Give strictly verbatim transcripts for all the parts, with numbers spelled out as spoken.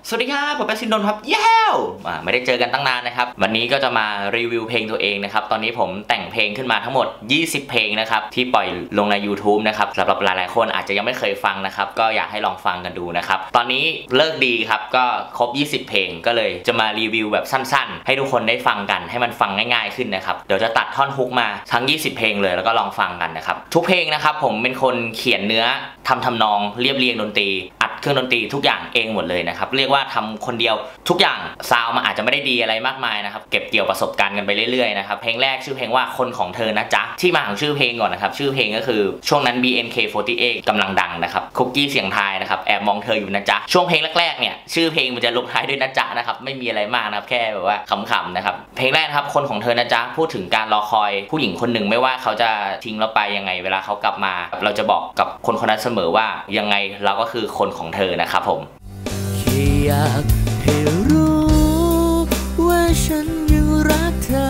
สวัสดีครับผมแป๊บซินดนครับเย้ไม่ได้เจอกันตั้งนานนะครับวันนี้ก็จะมารีวิวเพลงตัวเองนะครับตอนนี้ผมแต่งเพลงขึ้นมาทั้งหมดยี่สิบเพลงนะครับที่ปล่อยลงใน ยูทูบ นะครับสำหรับหลายๆคนอาจจะยังไม่เคยฟังนะครับก็อยากให้ลองฟังกันดูนะครับตอนนี้เลิกดีครับก็ครบยี่สิบเพลงก็เลยจะมารีวิวแบบสั้นๆให้ทุกคนได้ฟังกันให้มันฟังง่ายๆขึ้นนะครับเดี๋ยวจะตัดท่อนฮุกมาทั้งยี่สิบเพลงเลยแล้วก็ลองฟังกันนะครับทุกเพลงนะครับผมเป็นคนเขียนเนื้อทำทำนองเรียบเรียงดนตรีอัดเครื่องดนตรีทุกอย่างเองหมดเลยนะครับเรียกว่าทำคนเดียวทุกอย่างซาวมันอาจจะไม่ได้ดีอะไรมากมายนะครับเก็บเกี่ยวประสบการณ์กันไปเรื่อยๆนะครับเพลงแรกชื่อเพลงว่าคนของเธอนะจ๊ะที่มาของชื่อเพลงก่อนนะครับชื่อเพลงก็คือช่วงนั้น บี เอ็น เค สี่สิบแปด กำลังดังนะครับคุกกี้เสียงไทยนะครับแอบมองเธออยู่นะจ๊ะช่วงเพลงแรกๆเนี่ยชื่อเพลงมันจะลงท้ายด้วยนะจ๊ะนะครับไม่มีอะไรมากนะครับแค่แบบว่าขำๆนะครับเพลงแรกครับคนของเธอนะจ๊ะพูดถึงการรอคอยผู้หญิงคนหนึ่งไม่ว่าเขาจะทิ้งเราไปยังไงเวลาเขากลับมาเราจะบอกกับคนคนนั้นเสมอว่ายังไงเราก็คือคนของเธอนะครับผมอยากให้รู้ว่าฉันยังรักเธอ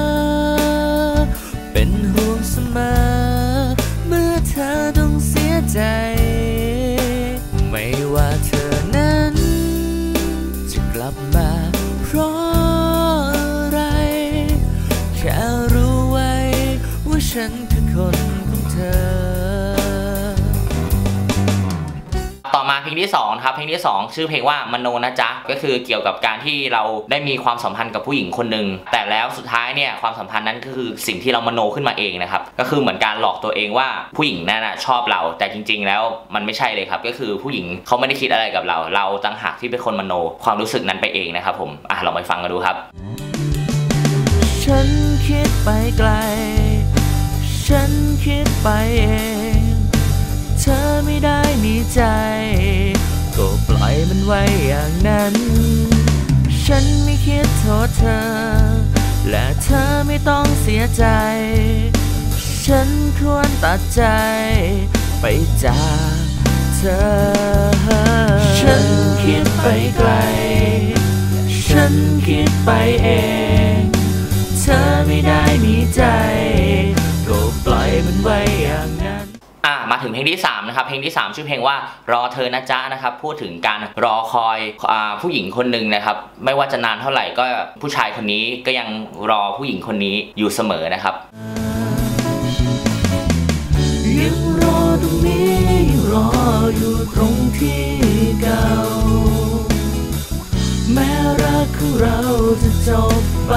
เป็นห่วงเสมอเมื่อเธอต้องเสียใจไม่ว่าเธอนั้นจะกลับมาเพราะอะไรแค่รู้ไว้ว่าฉันคือคนของเธอต่อมาเพลงที่สองครับเพลงที่สองชื่อเพลงว่ามโนนะจ๊ะก็คือเกี่ยวกับการที่เราได้มีความสัมพันธ์กับผู้หญิงคนหนึ่งแต่แล้วสุดท้ายเนี่ยความสัมพันธ์นั้นก็คือสิ่งที่เรามโนขึ้นมาเองนะครับก็คือเหมือนการหลอกตัวเองว่าผู้หญิงนั่นชอบเราแต่จริงๆแล้วมันไม่ใช่เลยครับก็คือผู้หญิงเขาไม่ได้คิดอะไรกับเราเราต่างหากที่เป็นคนมโนความรู้สึกนั้นไปเองนะครับผมอ่ะลองไปฟังกันดูครับฉันคิดไปไกลฉันคิดไปเองเธอไม่ได้มีใจก็ปล่อยมันไว้อย่างนั้นฉันไม่คิดโทษเธอและเธอไม่ต้องเสียใจฉันควรตัดใจไปจากเธอฉันคิดไปไกลฉันคิดไปเองเธอไม่ได้มีใจก็ปล่อยมันไว้อย่างนั้นอ่ามาถึงเพลงที่สามนะครับเพลงที่สามชื่อเพลงว่ารอเธอนะจ๊ะนะครับพูดถึงการรอคอยอ่าผู้หญิงคนหนึ่งนะครับไม่ว่าจะนานเท่าไหร่ก็ผู้ชายคนนี้ก็ยังรอผู้หญิงคนนี้อยู่เสมอนะครับยังรอตรงนี้รออยู่ตรงที่เก่าแม้รักของเราจะจบไป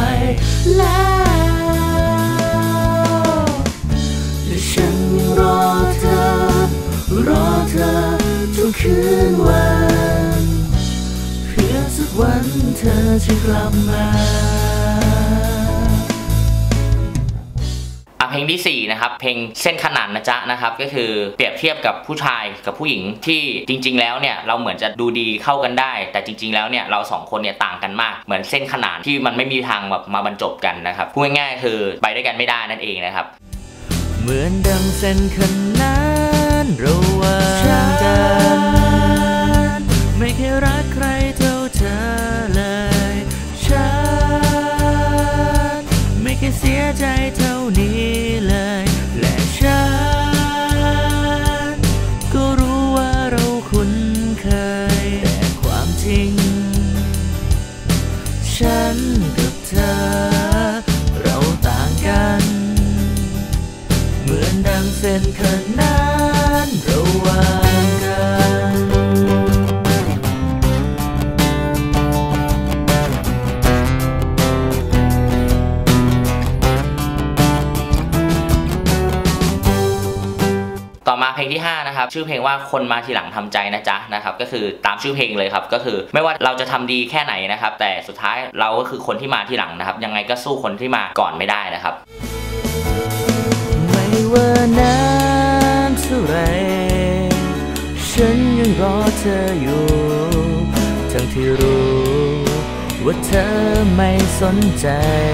แล้วแต่ฉันยังรอเธอรอเธอทุกคืนวันเพื่อสักวันเธอจะกลับมาเพลงที่สี่นะครับเพลงเส้นขนานนะจ๊ะนะครับก็คือเปรียบเทียบกับผู้ชายกับผู้หญิงที่จริงๆแล้วเนี่ยเราเหมือนจะดูดีเข้ากันได้แต่จริงๆแล้วเนี่ยเราสองคนเนี่ยต่างกันมากเหมือนเส้นขนานที่มันไม่มีทางแบบมาบรรจบกันนะครับพูดง่ายๆคือไปด้วยกันไม่ได้นั่นเองนะครับเหมือนดังเส้นขนานระหว่างกันไม่เคยรักใครเท่าเธอเลยฉันไม่เคยเสียใจเท่านี้เลยและฉันก็รู้ว่าเราคุ้นเคยแต่ความจริงฉันกับเธอเราต่างกันเหมือนดังเส้นขนานระหว่างกันต่อมาเพลงที่ห้านะครับชื่อเพลงว่าคนมาทีหลังทำใจนะจ๊ะนะครับก็คือตามชื่อเพลงเลยครับก็คือไม่ว่าเราจะทำดีแค่ไหนนะครับแต่สุดท้ายเราก็คือคนที่มาทีหลังนะครับยังไงก็สู้คนที่มาก่อนไม่ได้นะครับไม่ว่านานเท่าไรฉันยังรอเธออยู่ทั้งที่รู้ว่าเธอไม่สนใจ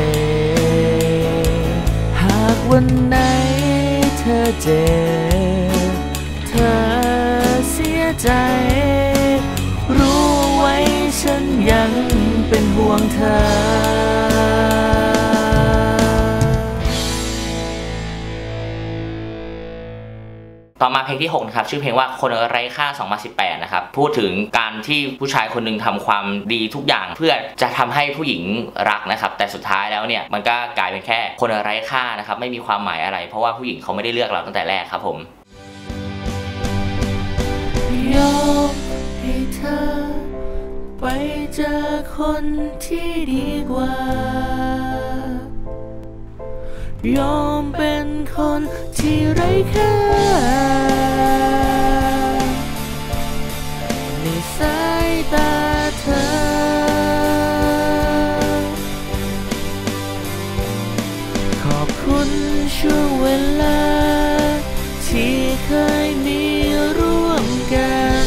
หากวันไหนเธอเจ็บเธอเสียใจรู้ไว้ฉันยังเป็นห่วงเธอต่อมาเพลงที่หกนะครับชื่อเพลงว่าคนไร้ค่าสองพันสิบแปดนะครับพูดถึงการที่ผู้ชายคนหนึ่งทำความดีทุกอย่างเพื่อจะทำให้ผู้หญิงรักนะครับแต่สุดท้ายแล้วเนี่ยมันก็กลายเป็นแค่คนไร้ค่านะครับไม่มีความหมายอะไรเพราะว่าผู้หญิงเขาไม่ได้เลือกเราตั้งแต่แรกครับผมยอมให้เธอไปเจอคนที่ดีกว่ายอมเป็นคนที่ไร้ค่าในสายตาเธอขอบคุณช่วงเวลาที่เคยมีร่วมกัน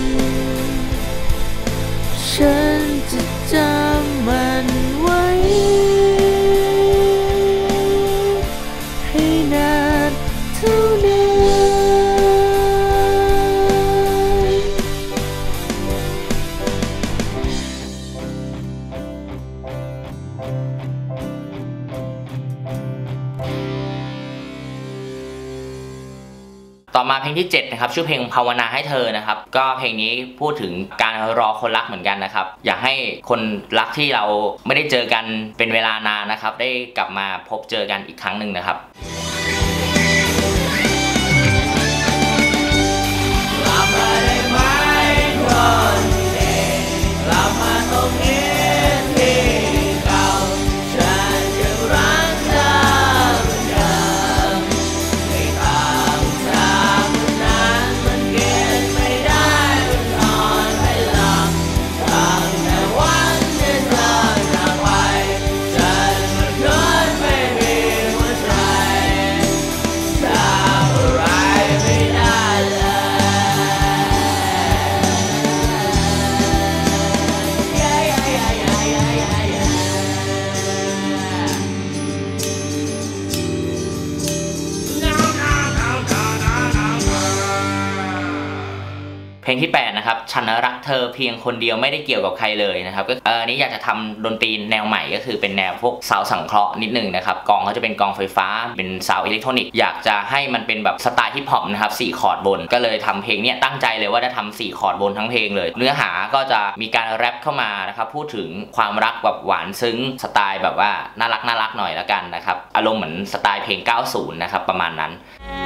ฉันจะจำมันไว้ให้นานเท่านานต่อมาเพลงที่เจ็ดนะครับชื่อเพลงภาวนาให้เธอนะครับก็เพลงนี้พูดถึงการรอคนรักเหมือนกันนะครับอยากให้คนรักที่เราไม่ได้เจอกันเป็นเวลานานนะครับได้กลับมาพบเจอกันอีกครั้งหนึ่งนะครับกลับมาได้ไหมคนดีกลับมาตรงนี้ที่เก่าฉันยังรักเธอเหมือนเดิมไม่ตามทางนั้นมันเกินไม่ได้มันอ่อนไม่หลับตั้งแต่วันที่เธอจากไปฉันมันเกินไม่มีหัวใจทำอะไรไม่ได้เลยเพลงที่แปดนะครับฉันรักเธอเพียงคนเดียวไม่ได้เกี่ยวกับใครเลยนะครับก็เออนี้อยากจะทำดนตรีแนวใหม่ก็คือเป็นแนวพวกซาวด์สังเคราะห์นิดนึงนะครับกลองเขาจะเป็นกลองไฟฟ้าเป็นซาวด์อิเล็กทรอนิกส์อยากจะให้มันเป็นแบบสไตล์ฮิปฮอปนะครับสี่คอร์ดบนก็เลยทำเพลงเนี้ยตั้งใจเลยว่าจะทำสี่คอร์ดบนทั้งเพลงเลยเนื้อหาก็จะมีการแรปเข้ามานะครับพูดถึงความรักแบบหวานซึ้งสไตล์แบบว่าน่ารักน่ารักหน่อยละกันนะครับอารมณ์เหมือนสไตล์เพลงเก้าสิบนะครับประมาณนั้น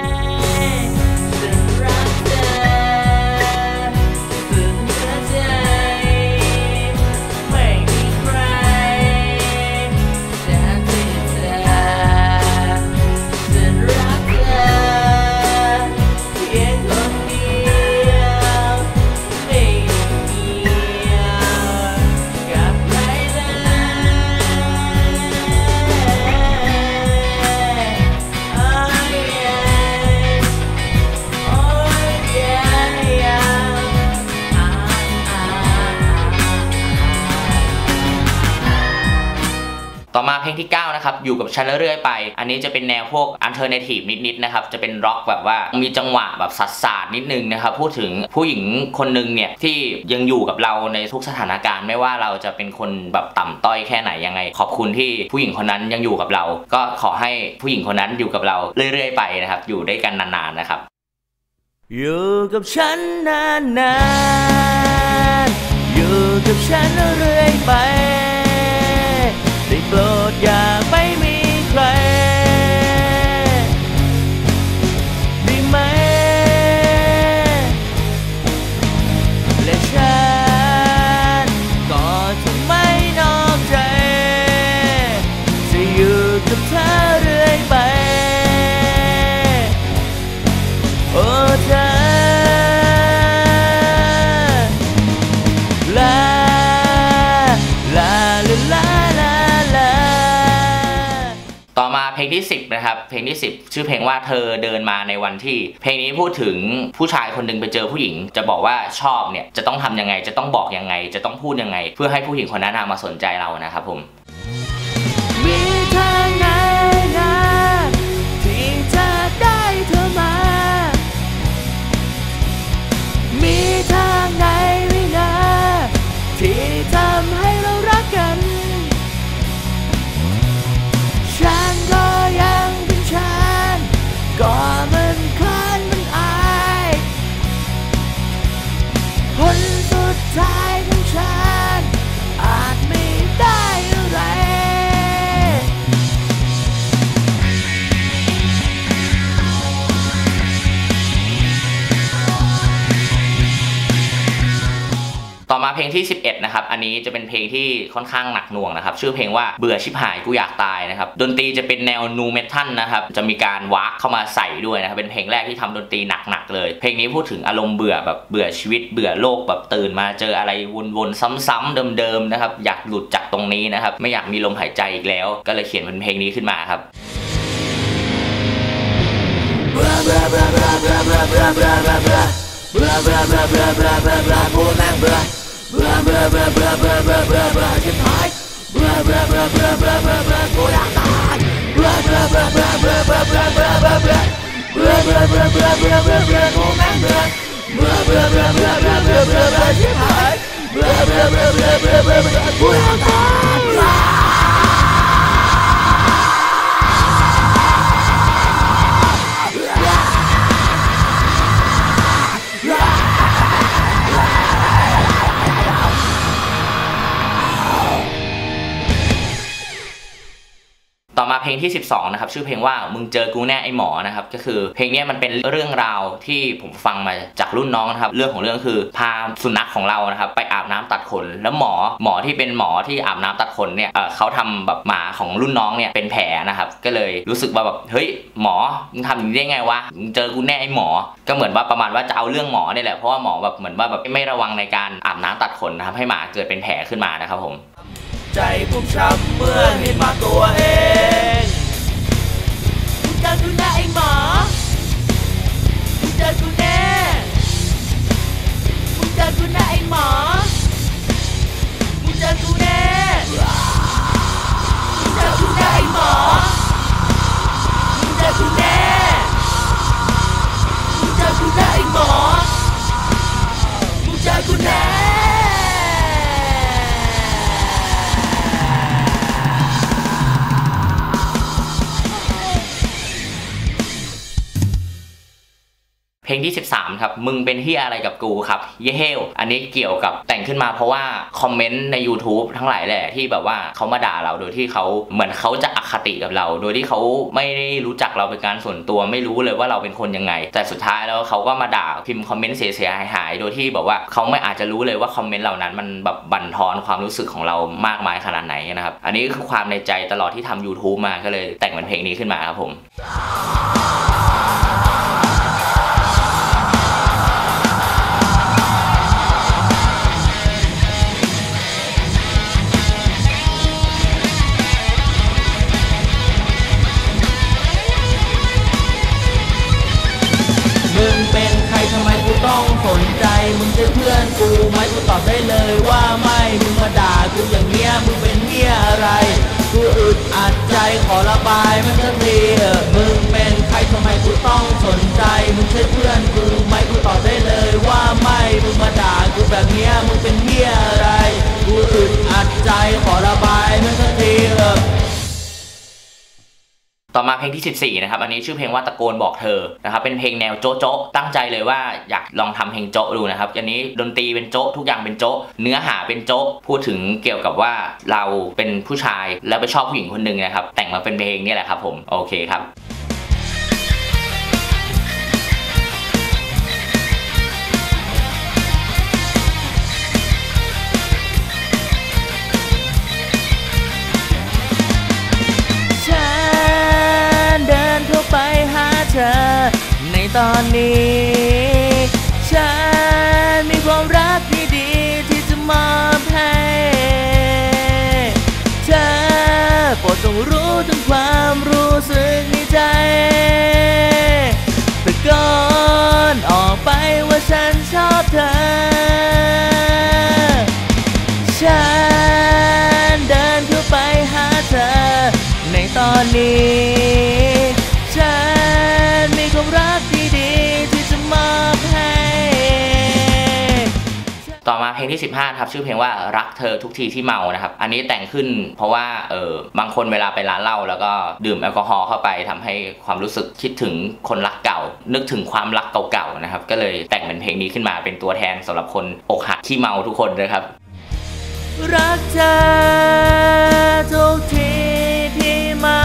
ต่อมาเพลงที่เก้านะครับอยู่กับฉันเรื่อยไปอันนี้จะเป็นแนวพวกอัลเทอร์เนทีฟนิดๆนะครับจะเป็นร็อกแบบว่ามีจังหวะแบบสัสๆนิดนึงนะครับพูดถึงผู้หญิงคนนึงเนี่ยที่ยังอยู่กับเราในทุกสถานการณ์ไม่ว่าเราจะเป็นคนแบบต่ำต้อยแค่ไหนยังไงขอบคุณที่ผู้หญิงคนนั้นยังอยู่กับเราก็ขอให้ผู้หญิงคนนั้นอยู่กับเราเรื่อยๆไปนะครับอยู่ด้วยกันนานๆนะครับอยู่กับฉันนานๆอยู่กับฉันเรื่อยไปได้โปรดอย่าไม่มีใครได้ไหมและฉันก็จะไม่นอกใจจะอยู่กับเธอเรื่อยไปโอ้เธอลาลาลาลาต่อมาเพลงที่สิบนะครับเพลงที่สิบชื่อเพลงว่าเธอเดินมาในวันที่เพลงนี้พูดถึงผู้ชายคนหนึ่งไปเจอผู้หญิงจะบอกว่าชอบเนี่ยจะต้องทำยังไงจะต้องบอกยังไงจะต้องพูดยังไงเพื่อให้ผู้หญิงคนนั้นมาสนใจเรานะครับผมมีทางไหนนะที่จะได้เธอมามีทางไหนไม่นะที่ทำให้เรารักกันฉันก็ยังเป็นฉันก็มันคลานมันอาต่อมาเพลงที่สิบเอ็ดนะครับอันนี้จะเป็นเพลงที่ค่อนข้างหนักหน่วงนะครับชื่อเพลงว่าเบื่อชิบหายกูอยากตายนะครับดนตรีจะเป็นแนวนูเมทัลนะครับจะมีการวากเข้ามาใส่ด้วยนะครับเป็นเพลงแรกที่ทำดนตรีหนักๆเลยเพลงนี้พูดถึงอารมณ์เบื่อแบบเบื่อชีวิตเบื่อโลกแบบตื่นมาเจออะไรวนๆซ้ำๆเดิมๆนะครับอยากหลุดจากตรงนี้นะครับไม่อยากมีลมหายใจอีกแล้วก็เลยเขียนเป็นเพลงนี้ขึ้นมาครับเบื่อเบื่อเบื่อเบื่อเบื่อเบื่อเบื่อเบื่อเบื่อเบื่อเบื่อเบื่อเบื่อเบื่อเบื่อเบื่อเบื่อกูแม่งเบื่อเบื่อเบื่อเบื่อเบื่อเบื่อเบื่อเบื่อเบื่อชิบหายเบื่อเบื่อเบื่อเบื่อเบื่อเบื่อเบื่อกูอยากตายเบื่อเบื่อเบื่อเบื่อเบื่อเบื่อเบื่อเบื่อเบื่อเบื่อเบื่อเบื่อเบื่อเบื่อเบื่อเบื่อเบื่อกูแม่งเบื่อเบื่อเบื่อเบื่อเบื่อเบื่อเบื่อเบื่อเบื่อชิบหายเบื่อเบื่อเบื่อเบื่อเบื่อเบื่อเบื่อกูอยากตายต่อมาเพลงที่สิบสองนะครับชื่อเพลงว่ามึงเจอกูแน่ไอหมอนะครับก็คือเพลงนี้มันเป็นเรื่องราวที่ผมฟังมาจากรุ่นน้องนะครับเรื่องของเรื่องคือพาสุนัขของเรานะครับไปอาบน้ำตัดขนแล้วหมอหมอที่เป็นหมอที่อาบน้ำตัดขนเนี่ย เ, เขาทำแบบหมาของรุ่นน้องเนี่ยเป็นแผลนะครับก็เลยรู้สึกว่าแบบเฮ้ยหมอมึงทำอย่างนี้ได้ไงวะมึงเจอกูแน่ไอหมอก็เหมือนว่าประมาณว่าจะเอาเรื่องหมอเนี่ยแหละเพราะว่าหมอแบบเหมือนว่าแบบไม่ระวังในการอาบน้ำตัดขนนะครับให้หมาเกิดเป็นแผลขึ้นมานะครับผมใจผมช้ำเมื่อเห็นมาตัวเองมึงเจอกูแน่ไอหมอมึงเจอกูแน่มึงเจอกูแน่ไอหมอมึงเจอกูแน่มึงเจอกูแน่ไอหมอมึงเจอกูแน่มึงเจอกูแน่ไอหมอมึงเจอกูแน่เพลงที่สิบสามครับมึงเป็นเหี้ยอะไรกับกูครับเย่เฮลอันนี้เกี่ยวกับแต่งขึ้นมาเพราะว่าคอมเมนต์ใน YouTube ทั้งหลายแหละที่แบบว่าเขามาด่าเราโดยที่เขาเหมือนเขาจะอคติกับเราโดยที่เขาไม่ได้รู้จักเราเป็นการส่วนตัวไม่รู้เลยว่าเราเป็นคนยังไงแต่สุดท้ายแล้วเขาก็มาด่าพิมพ์คอมเมนต์เสียหายๆโดยที่แบบว่าเขาไม่อาจจะรู้เลยว่าคอมเมนต์เหล่านั้นมันแบบบั่นทอนความรู้สึกของเรามากมายขนาดไหนนะครับอันนี้คือความในใจตลอดที่ทำ YouTube มาก็เลยแต่งเป็นเพลงนี้ขึ้นมาครับผมมึงเป็นใครทำไมกูต้องสนใจมึงเป็นเพื่อนกูไหมกูตอบได้เลยว่าไม่มึงมาด่ากูอย่างเงี้ยมึงเป็นเหี้ยอะไรกูอึดอัดใจขอระบายมันสักทีเออมึงเป็นใครทำไมกูต้องสนใจมึงใช่เพื่อนกูไหมกูตอบได้เลยว่าไม่มึงมาด่ากูแบบเนี้ยมึงเป็นเหี้ยอะไรกูอึดอัดใจขอระบายมันสักทีเออต่อมาเพลงที่สิบสี่นะครับอันนี้ชื่อเพลงว่าตะโกนบอกเธอนะครับเป็นเพลงแนวโจ๊ะโจ๊ะตั้งใจเลยว่าอยากลองทำเพลงโจ๊ะดูนะครับอันนี้ดนตรีเป็นโจ๊ะทุกอย่างเป็นโจ๊ะเนื้อหาเป็นโจ๊ะพูดถึงเกี่ยวกับว่าเราเป็นผู้ชายแล้วไปชอบผู้หญิงคนหนึ่งนะครับแต่งมาเป็นเพลงนี่แหละครับผมโอเคครับไปหาเธอในตอนนี้ฉันมีความรักที่ดีที่จะมอบให้เธอโปรดจงรู้ถึงความรู้สึกในใจตะโกนออกไปว่าฉันชอบเธอฉันเดินเข้าไปหาเธอในตอนนี้ฉันมีความรักที่ดีที่จะมอบให้ต่อมาเพลงที่สิบห้าครับชื่อเพลงว่ารักเธอทุกทีที่เมานะครับอันนี้แต่งขึ้นเพราะว่าเออบางคนเวลาไปร้านเหล้าแล้วก็ดื่มแอลกอฮอล์เข้าไปทำให้ความรู้สึกคิดถึงคนรักเก่านึกถึงความรักเก่าๆนะครับก็เลยแต่งเป็นเพลงนี้ขึ้นมาเป็นตัวแทนสำหรับคนอกหักขี้เมาทุกคนเลยครับรักเธอทุกทีที่เมา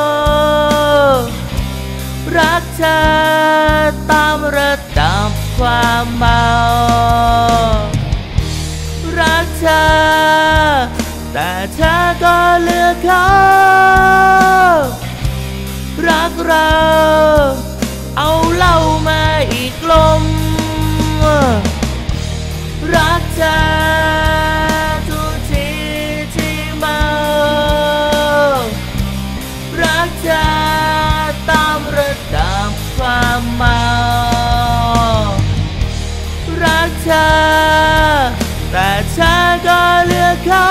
รักเธอตามระดับความเมาธอแต่เธอก็เลือกเขารักเราเอาเหล้ามาอีกลมรักเธอทุกทีที่เมารักเธอตามระดับความเมารักเธอแต่เธอก็เลือกเขา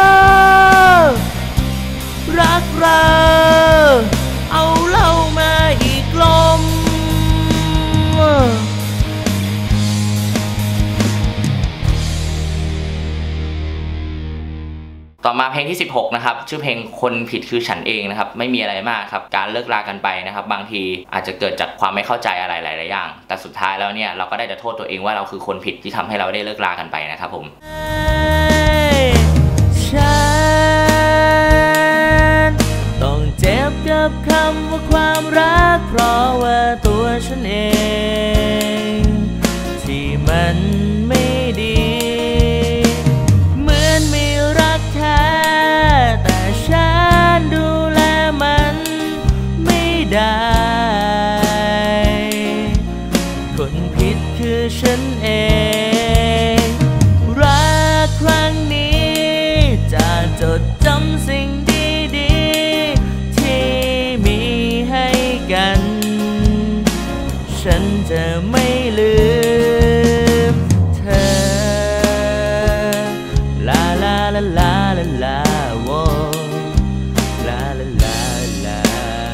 รักเราเอาเหล้ามาอีกลมต่อมาเพลงที่สิบหกนะครับชื่อเพลงคนผิดคือฉันเองนะครับไม่มีอะไรมากครับการเลิกลากันไปนะครับบางทีอาจจะเกิดจากความไม่เข้าใจอะไรหลายๆอย่างแต่สุดท้ายแล้วเนี่ยเราก็ได้แต่โทษตัวเองว่าเราคือคนผิดที่ทำให้เราได้เลิกลากันไปนะครับผมฉันต้องเจ็บกับคำว่าความรักเพราะว่าตัวฉันเองที่มันไม่ดีเหมือนมีรักแท้แต่ฉันดูแลมันไม่ได้คนผิดคือฉันเองรักครั้งนี้จะจดจำสิ่งดีๆที่มีให้กันฉันจะไม่ลืมเธอลาลาลาลาลาลาโวลาลาลาลา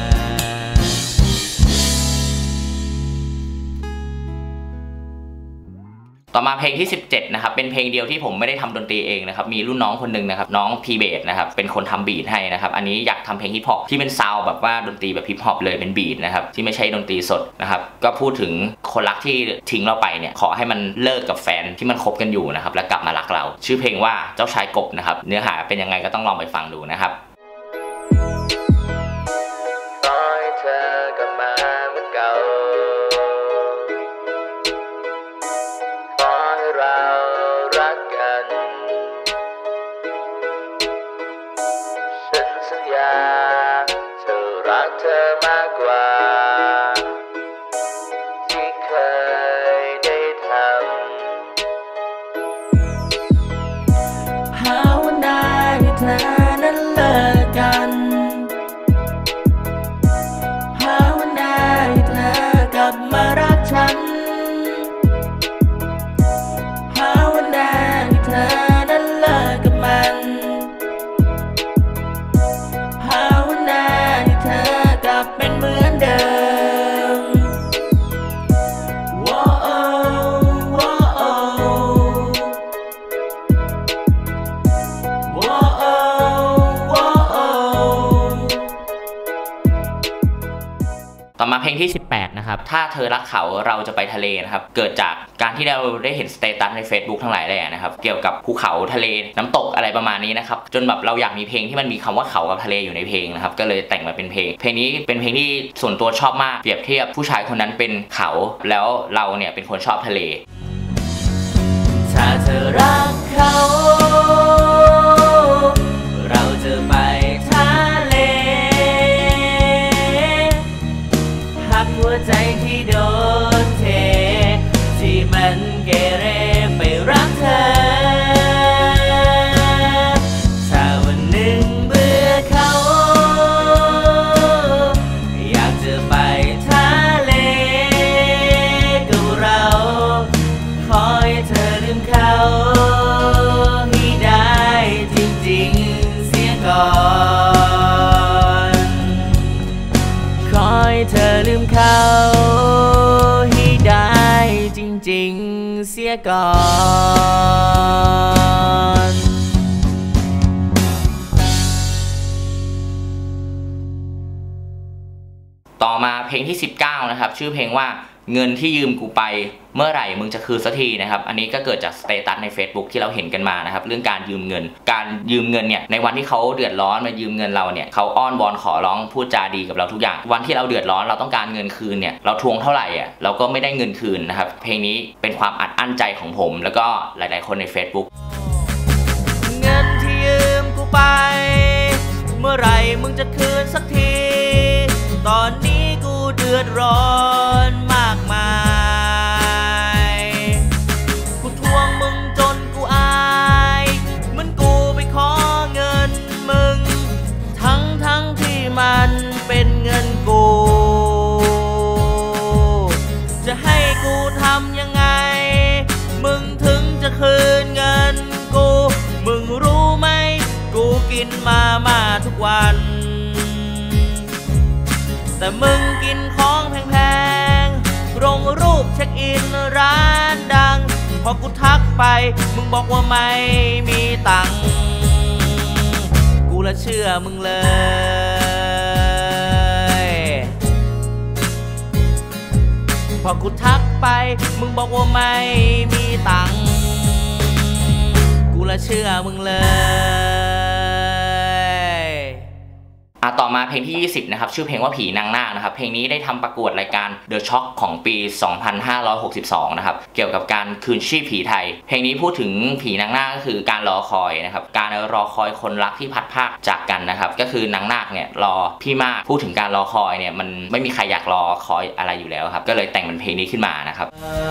ต่อมาเพลงที่สิบเจ็ดนะครับเป็นเพลงเดียวที่ผมไม่ได้ทำดนตรีเองนะครับมีรุ่นน้องคนหนึ่งนะครับน้องพีเบสนะครับเป็นคนทำบีทให้นะครับอันนี้อยากทำเพลงฮิปฮอปที่เป็นซาวด์แบบว่าดนตรีแบบฮิปฮอปเลยเป็นบีทนะครับที่ไม่ใช่ดนตรีสดนะครับก็พูดถึงคนรักที่ทิ้งเราไปเนี่ยขอให้มันเลิกกับแฟนที่มันคบกันอยู่นะครับแล้วกลับมารักเราชื่อเพลงว่าเจ้าชายกบนะครับเนื้อหาเป็นยังไงก็ต้องลองไปฟังดูนะครับเธอกลับมาเหมือนเก่าขอให้เรารักกันฉันสัญญาจะรักเธอมากกว่าที่เคยได้ทำภาวนาให้เธอนั้นเลิกกันมารักฉันภาวนาให้เธอนั้นเลิกกับมันภาวนาให้เธอกลับเป็นเหมือนเดิมว้าวว้าวว้าวว้าวต่อมาเพลงที่สิบแปดนะครับถ้าเธอรักเขาเราจะไปทะเลนะครับเกิดจากการที่เราได้เห็นสเตตัสใน Facebook ทั้งหลายแหล่นะครับเกี่ยวกับภูเขาทะเลน้ำตกอะไรประมาณนี้นะครับจนแบบเราอยากมีเพลงที่มันมีคำว่าเขากับทะเลอยู่ในเพลงนะครับก็เลยแต่งมาเป็นเพลงเพลงนี้เป็นเพลงที่ส่วนตัวชอบมากเปรียบเทียบผู้ชายคนนั้นเป็นเขาแล้วเราเนี่ยเป็นคนชอบทะเลถ้าเธอรักเขาเราจะไปทะเลหักหัวใจที่โดนเทที่มันเกเรไปรักเธอถ้าวันหนึ่งเบื่อเขาอยากจะไปทะเลกับเราขอให้เธอลืมเขาให้ได้จริงๆเสียก่อนขอให้เธอลืมเขาให้ได้จริงๆเสียก่อนต่อมาเพลงที่สิบเก้านะครับชื่อเพลงว่าเงินที่ยืมกูไปเมื่อไหร่มึงจะคืนสักทีนะครับอันนี้ก็เกิดจากสเตตัสใน Facebook ที่เราเห็นกันมานะครับเรื่องการยืมเงินการยืมเงินเนี่ยในวันที่เขาเดือดร้อนมายืมเงินเราเนี่ยเขาอ้อนวอนขอร้องพูดจาดีกับเราทุกอย่างวันที่เราเดือดร้อนเราต้องการเงินคืนเนี่ยเราทวงเท่าไหร่อ่ะเราก็ไม่ได้เงินคืนนะครับเพลงนี้เป็นความอัดอั้นใจของผมแล้วก็หลายๆคนใน Facebook ไปเมื่อไรมึงจะคืนสักทีตอนนี้กูเดือดร้อนมากมายกูทวงมึงจนกูอายเหมือนกูไปขอเงินมึงทั้งทั้งที่มันเป็นเงินกูจะให้กูทำยังไงมึงถึงจะคืนเงินกูมึงรู้ไหมกูกินมาม่าทุกวันแต่มึงกินของแพงๆลงรูปเช็คอินร้านดังพอกูทักไปมึงบอกว่าไม่มีตังค์กูละเชื่อมึงเลยพอกูทักไปมึงบอกว่าไม่มีตังค์กูละเชื่อมึงเลยอ่ะต่อมาเพลงที่ยี่สิบนะครับชื่อเพลงว่าผีนางนาคนะครับเพลงนี้ได้ทำประกวดรายการ The Shock ของปี สองพันห้าร้อยหกสิบสอง นะครับเกี่ยวกับการคืนชีพผีไทยเพลงนี้พูดถึงผีนางนาคก็คือการรอคอยนะครับการรอคอยคนรักที่พัดพรากจากกันนะครับก็คือนางนาคเนี่ยรอพี่มากพูดถึงการรอคอยเนี่ยมันไม่มีใครอยากรอคอยอะไรอยู่แล้วครับก็เลยแต่งเป็นเพลงนี้ขึ้นมานะครับ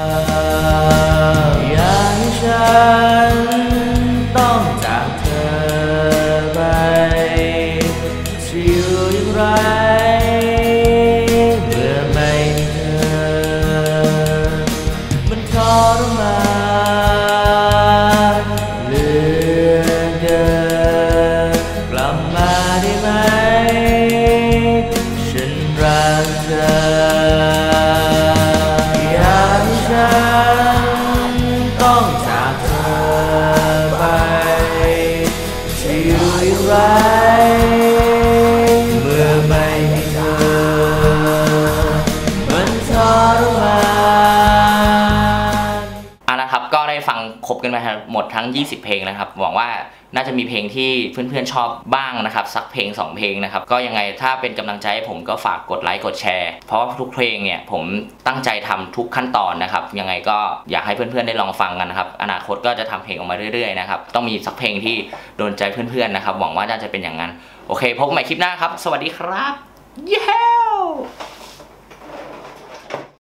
อย่างฉันต้องจากเธอไปจะอยู่อย่างไรเมื่อไม่มีเธอมันทรมานเหลือเกินกลับมาได้ไหมฉันรักเธออย่างฉันต้องจากเธอไปจะอยู่อย่างไรก็ได้ฟังครบกันมาหมดทั้งยี่สิบเพลงนะครับหวังว่าน่าจะมีเพลงที่เพื่อนๆชอบบ้างนะครับสักเพลงสองเพลงนะครับก็ยังไงถ้าเป็นกำลังใจให้ผมก็ฝากกดไลค์กดแชร์เพราะว่าทุกเพลงเนี่ยผมตั้งใจทำทุกขั้นตอนนะครับยังไงก็อยากให้เพื่อนๆได้ลองฟังกันนะครับอนาคตก็จะทำเพลงออกมาเรื่อยๆนะครับต้องมีสักเพลงที่โดนใจเพื่อนๆนะครับหวังว่าน่าจะเป็นอย่างนั้นโอเคพบกันใหม่คลิปหน้าครับสวัสดีครับเย้